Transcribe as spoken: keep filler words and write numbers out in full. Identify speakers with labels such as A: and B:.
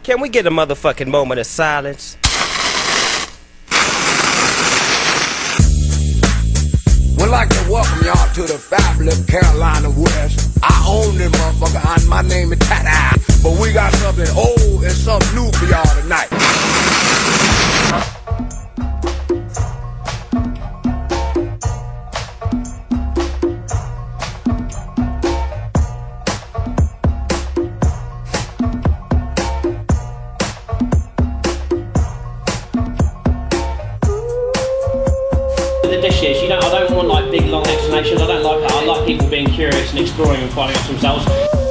A: Can we get a motherfucking moment of silence?
B: We'd like to welcome y'all to the fabulous Carolina West. I own this motherfucker, and my name is Tat. But we got something old and something new for y'all tonight.
C: The dishes, you know, I don't want like big long explanations. I don't like that. I like people being curious and exploring and finding out themselves.